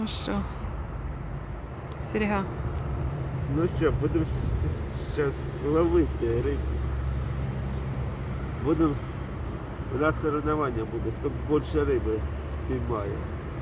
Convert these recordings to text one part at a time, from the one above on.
Ну що, Серега? Ну що, будемо зараз ловити рибу. У нас соревновання буде, хто більше риби спіймає.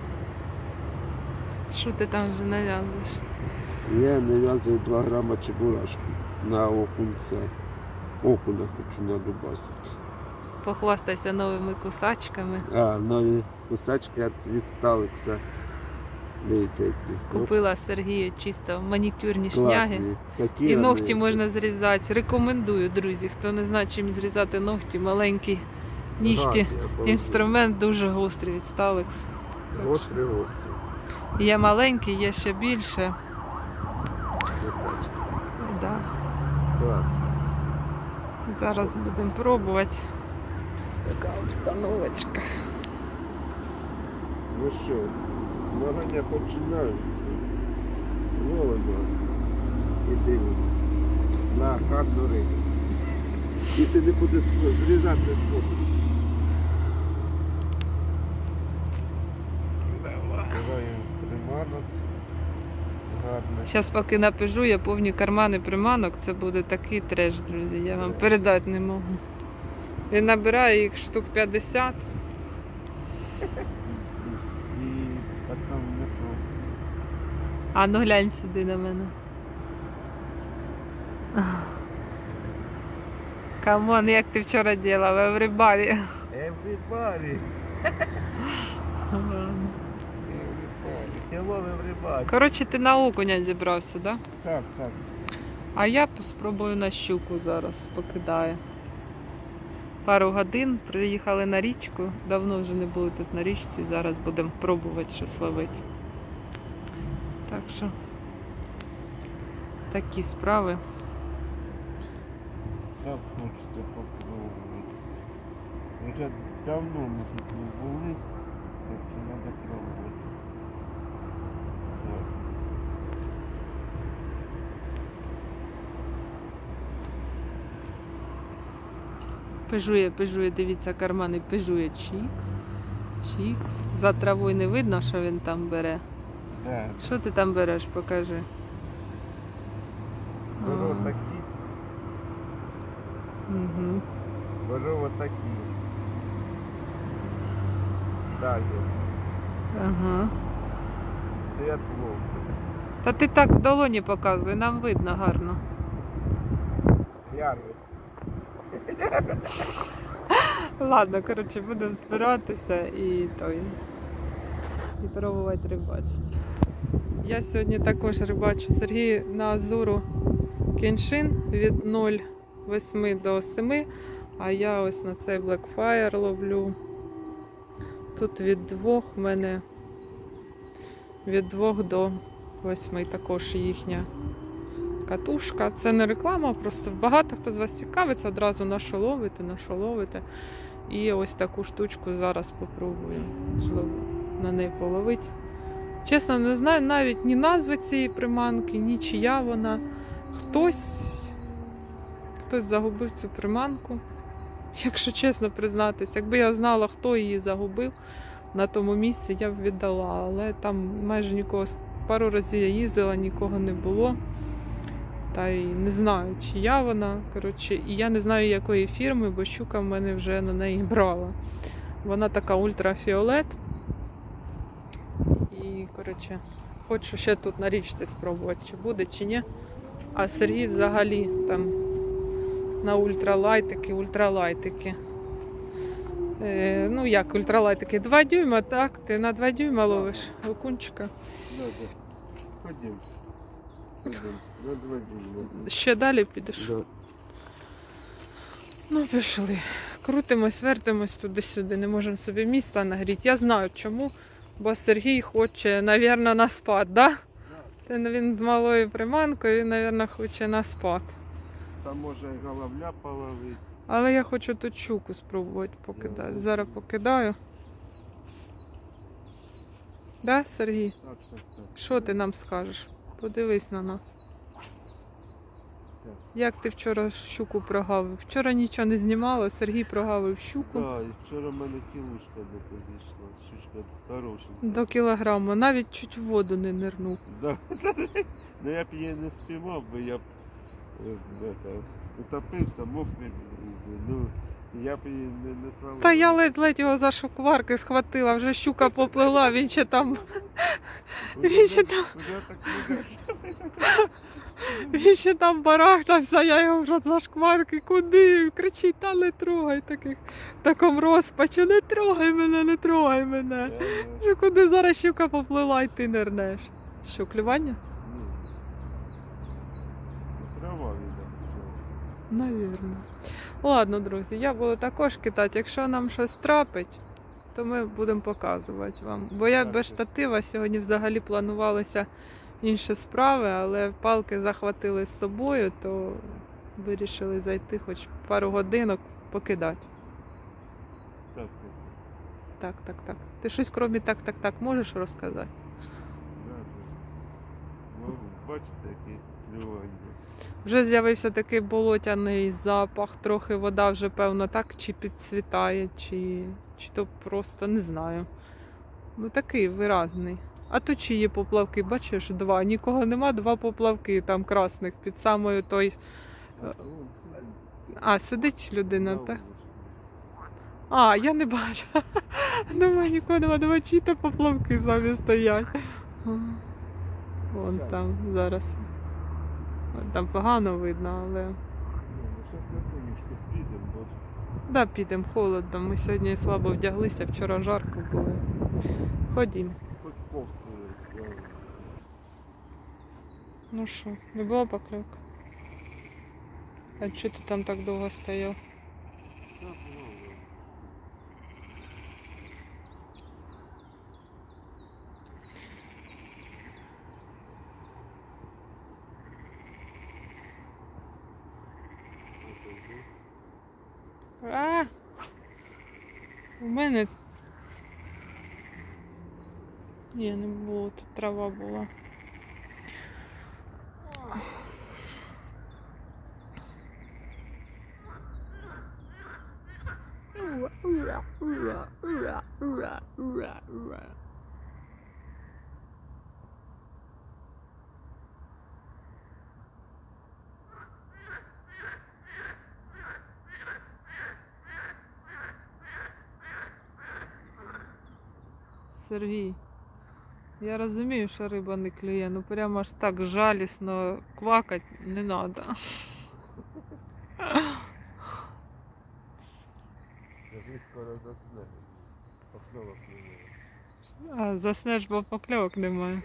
Що ти там вже нав'язуєш? Я нав'язую 2 грама чебурашку на окунце. Окуня хочу надубасити. Похвастайся новими кусачками. Нові кусачки від Сталекса. Дивіться, які. Купила Сергію чисто манікюрні Класні. шняги. Такі І ногті вони. можна зрізати. Рекомендую, друзі. Хто не знає, чим зрізати ногті, маленькі нігті. Гарні, я Інструмент дуже гострий від Stalex. Гострий. Є маленький, є ще більше. Кусачки. Да. Клас. Зараз будемо пробувати. Така обстановочка. Ну що, змагання починаються. Ловимо і дивимось на гарну рибу. Якщо не буде зрізати, спокій. Бажаємо приманок. Гарне. Зараз поки напижу, я повні кармани приманок, це буде такий треш, друзі, я вам передати не можу. Він набирає їх штук 50. І потім не пробую. А ну глянь сюди на мене. Камон, як ти вчора робила, в Еврибарі. Everybody. Hello, everybody. Коротше, ти на окуня зібрався, так? Да? Так. А я спробую на щуку зараз, покидаю. Пару годин, приїхали на річку, давно вже не були тут на річці, зараз будемо пробувати щось ловити. Так що, такі справи. Так хочеться попробувати. Вже давно ми тут не були, так що треба пробувати. Так. Пижує, дивіться, кармани пижує. Чікс. За травою не видно, що він там бере. Да. Що ти там береш, покажи. Беру А. такі, Угу. беру отакі. Далі. Ага. Цвіт лов. Та ти так в долоні показуй, нам видно гарно. Ярві. Ладно, коротше, будемо збиратися і пробувати рибачити. Я сьогодні також рибачу Сергій на Азуру кіншин від 0,8 до 7, а я ось на цей Blackfire ловлю. Тут від 2 в мене від 2 до 8 також їхня катушка. Це не реклама, просто багато хто з вас цікавиться, одразу на що ловите. І ось таку штучку зараз спробую на неї половити. Чесно, не знаю навіть ні назви цієї приманки, ні чия вона. Хтось загубив цю приманку, якщо чесно признатися. Якби я знала, хто її загубив на тому місці, я б віддала. Але там майже нікого, пару разів я їздила, нікого не було. Та й не знаю, чия вона. Коротше, і я не знаю, якої фірми, бо щука в мене вже на неї брала. Вона така ультрафіолет. І, коротше, хочу ще тут на річці спробувати, чи буде, чи ні. А Сергій взагалі там на ультралайтики. Ну як ультралайтики? 2 дюйма, так? Ти на 2 дюйма ловиш окунчика. Да. Ходім. На 2 дні. Ще далі підеш? Да. Ну, пішли. Крутимось, вертимось туди-сюди, не можемо собі місця нагріти. Я знаю чому, бо Сергій хоче, мабуть, на спад, да? Він з малою приманкою, мабуть, хоче на спад. Там може і головля половити. Але я хочу тут щуку спробувати покидати. Зараз покидаю. Да, Сергій? Так. Що ти нам скажеш? Подивись на нас. Так. Як ти вчора щуку прогавив? Вчора нічого не знімала, Сергій прогавив щуку. Так, і вчора в мене кілушка не зійшла. Щучка хорошенька. До кілограма, навіть чуть в воду не нирнув. Да. Ну я б її не спіймав, бо я б утопився, мов не. Ну, я б її не славив. Та я ледь його за шокварки схватила, вже щука поплила, він ще там. Він ще там. Уже так не Він ще там барахтався, я його вже за шкварки, куди? Кричить, та не трогай таких. В такому розпачу, не трогай мене, не трогай мене. Вже куди зараз щука поплила і ти нирнеш. Що, клювання? Ні. Трава віда. Навірно. Ладно, друзі, я буду також кидати. Якщо нам щось трапить, то ми будемо показувати вам. Бо я без штатива сьогодні взагалі планувалися інші справи, але палки захватили з собою, то вирішили зайти хоч пару годинок покидати. Так. Так. Ти щось крім так можеш розказати? Ну, бачите, які клювання. Вже з'явився такий болотяний запах, трохи вода вже, певно, так чи підцвітає, чи то просто не знаю. Ну такий виразний. А тут чи є поплавки, бачиш, два. Нікого нема, два поплавки там красних під самою той. А, сидить людина, так? А, я не бачу. Думаю, нікого нема, думаю, чиї то поплавки самі стоять. Вон там зараз. Там погано видно, але... Да, підемо, холодно. Ми сьогодні слабо вдяглися, вчора жарко було. Ходім. Ну що, не було покльовки? А чого ти там так довго стояв? А! У мене... Ні, не було, тут трава була. Сергій, я розумію, що риба не клює, ну прямо аж так жалісно квакать не треба. Скоро засне. Покльовок немає. А, заснеш, бо покльовок немає.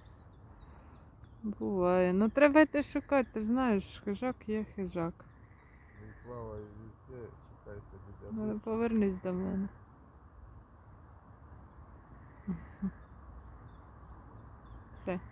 Буває. Ну треба йти шукати, ти ж знаєш, хижак є хижак. Він плаває везде, шукай собі Ну, добре. повернись до мене. Все.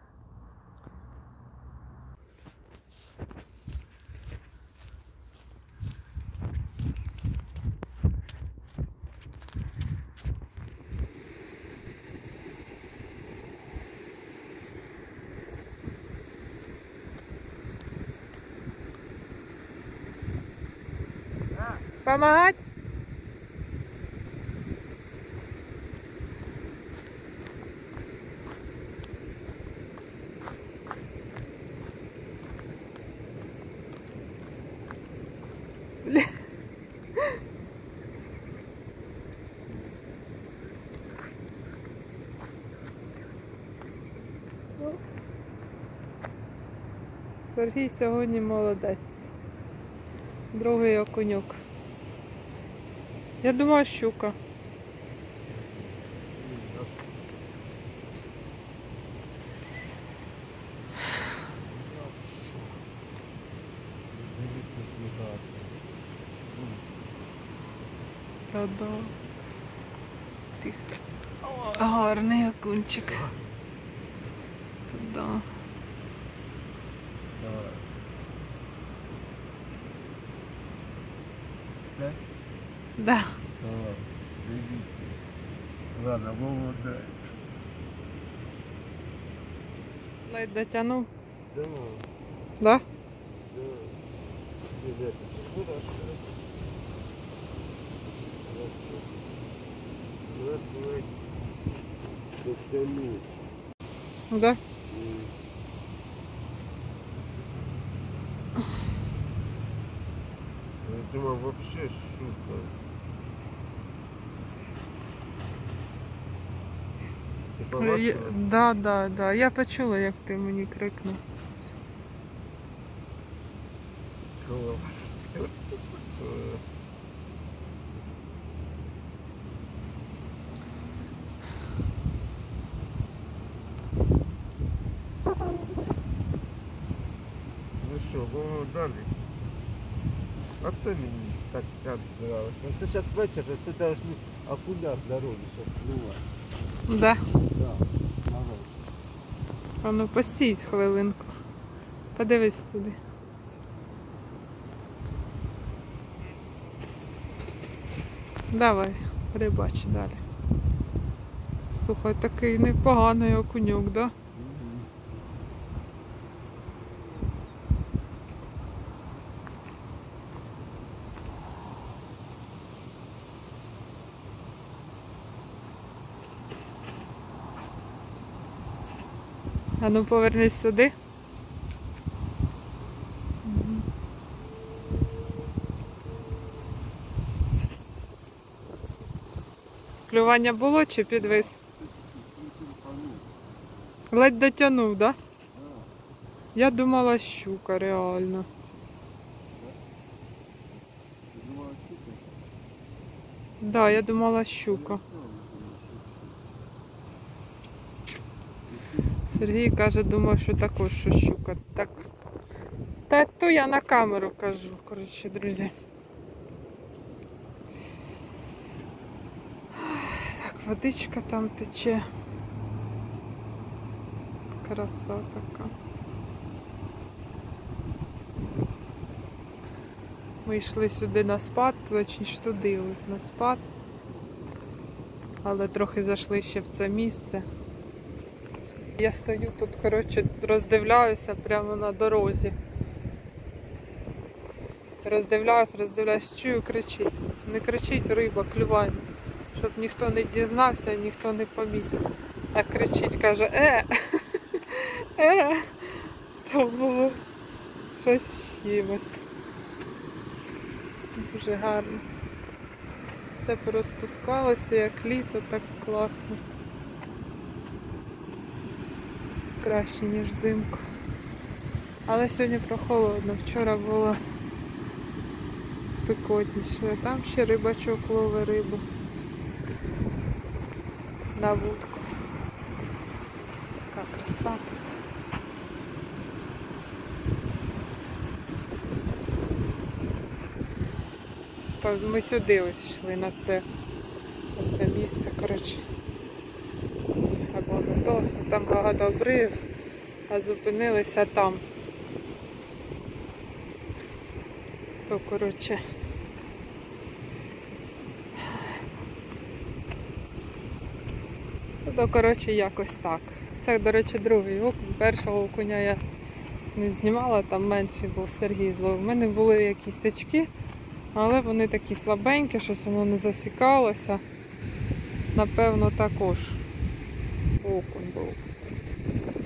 Помогать? Сергій сьогодні молодець. Другий окуньок. Я думаю, щука. Та-да. Тихо. О, гарний окунчик. Та-да. Все? Да. Клас. Дивіться. Ладно, молодець. Ледь дотягнув. Да. Да? Да. Без этого. Чебурашка. Вот. Дотянуть. Да? Я думаю, вообще шутка. Ти побачила? Да. Я почула, як ти мені крикнув. Клас. Ну що, будемо далі. А це мені так подобається. Це зараз вечір, це повинні окуляр дороги зараз впливати. Да. Так, на вечір. А ну постій хвилинку. Подивись сюди. Давай, рибач далі. Слухай, такий непоганий окуньок, да? А ну повернись сюди. Клювання було чи підвис? Ледь дотягнув, да? Я думала щука, реально. Да, я думала щука. Сергій каже, думав, що також що щука. Так. Та то я на камеру кажу, коротше, друзі. Так, водичка там тече. Краса така. Ми йшли сюди на спад, точніше туди на спад. Але трохи зайшли ще в це місце. Я стою тут, коротше, роздивляюся прямо на дорозі. Роздивляюсь, чую, кричить. Не кричить риба, клювання. Щоб ніхто не дізнався, ніхто не помітив. А кричить, каже, то було щось з чимось. Дуже гарно. Все порозпускалося, як літо, так класно. Краще, ніж взимку. Але сьогодні прохолодно. Вчора було спекотніше. А там ще рибачок ловить рибу. На вудку. Така краса тут. То ми сюди ось йшли на це місце, коротше. Або на то, там багато обривів, а зупинилися там. То, коротше, якось так. Це, до речі, другий окунь. Першого окуня я не знімала, там менший був, Сергій зловив. У мене були якісь тачки, але вони такі слабенькі, щось воно не засікалося. Напевно, також окунь був.